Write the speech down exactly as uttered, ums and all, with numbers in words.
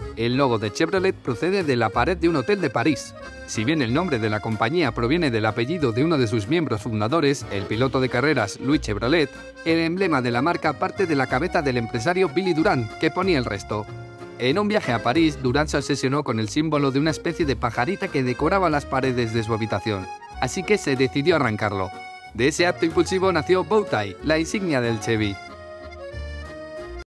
El logo de Chevrolet procede de la pared de un hotel de París. Si bien el nombre de la compañía proviene del apellido de uno de sus miembros fundadores, el piloto de carreras Louis Chevrolet, el emblema de la marca parte de la cabeza del empresario Billy Durant, que ponía el resto. En un viaje a París, Durant se obsesionó con el símbolo de una especie de pajarita que decoraba las paredes de su habitación, así que se decidió arrancarlo. De ese acto impulsivo nació Bowtie, la insignia del Chevy.